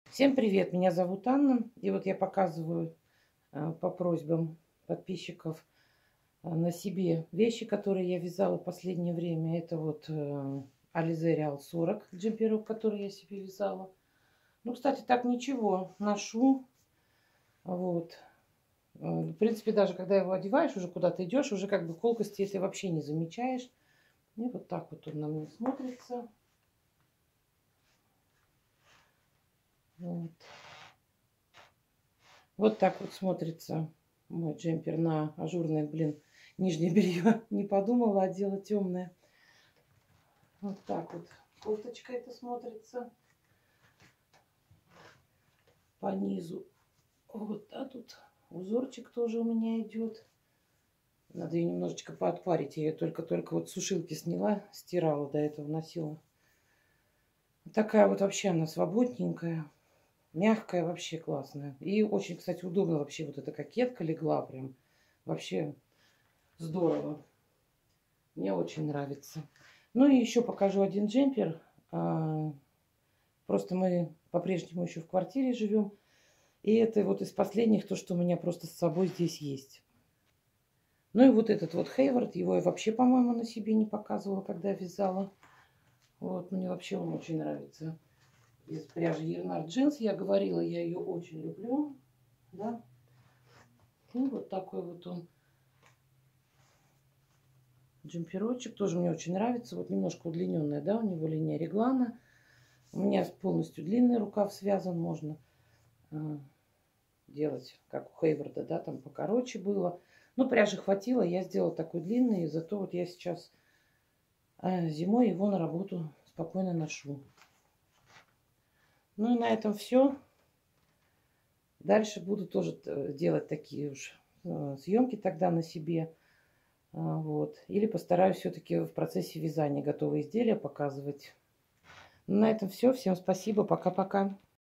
Всем привет, меня зовут Анна. И вот я показываю по просьбам подписчиков на себе вещи, которые я вязала в последнее время. Это вот Alize Real 40 джемперов, которые я себе вязала. Ну, кстати, так ничего, ношу. Вот. В принципе, даже когда его одеваешь, уже куда-то идешь, уже как бы колкости этой вообще не замечаешь. И вот так вот он на мне смотрится. Вот. Вот так вот смотрится мой джемпер на ажурное, блин, нижнее белье. Не подумала, одела темное. Вот так вот кофточка это смотрится по низу. Вот, а тут узорчик тоже у меня идет. Надо ее немножечко поотпарить. Я ее только-только вот с сушилки сняла, стирала, до этого носила. Такая вот вообще она свободненькая, мягкая, вообще классная. И очень, кстати, удобно вообще вот эта кокетка легла прям. Вообще здорово. Мне очень нравится. Ну и еще покажу один джемпер. Просто мы по-прежнему еще в квартире живем. И это вот из последних, то, что у меня просто с собой здесь есть. Ну и вот этот вот Хейвард, его я вообще, по-моему, на себе не показывала, когда вязала. Вот, мне вообще он очень нравится. Из пряжи Ернар Джинс, я говорила, я ее очень люблю. Да. И вот такой вот он. Джемперочек тоже мне очень нравится. Вот немножко удлиненная, да, у него линия реглана. У меня полностью длинный рукав связан. Можно делать, как у Хейварда, да, там покороче было. Но пряжи хватило, я сделала такой длинный. Зато вот я сейчас зимой его на работу спокойно ношу. Ну и на этом все. Дальше буду тоже делать такие уж съемки тогда на себе. Вот. Или постараюсь все-таки в процессе вязания готовые изделия показывать. На этом все. Всем спасибо. Пока-пока.